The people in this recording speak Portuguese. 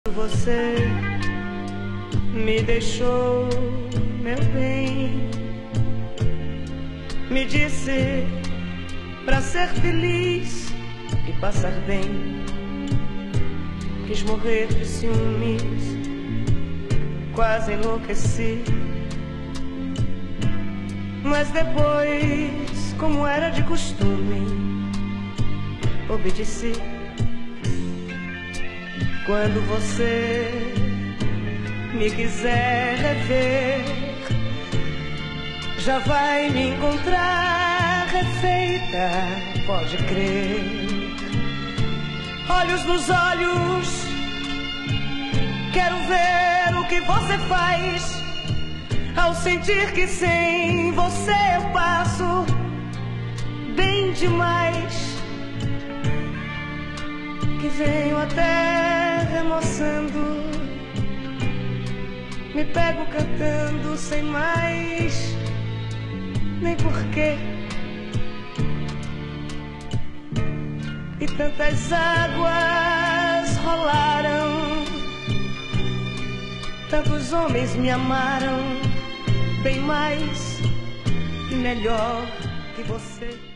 Você me deixou, meu bem, me disse pra ser feliz e passar bem. Quis morrer de ciúmes, quase enlouqueci. Mas depois, como era de costume, obedeci. Quando você me quiser rever, já vai me encontrar refeita, pode crer. Olhos nos olhos, quero ver o que você faz ao sentir que sem você eu passo bem demais. Que venho até remoçando, me pego cantando sem mais nem porquê. E tantas águas rolaram, tantos homens me amaram bem mais e melhor que você.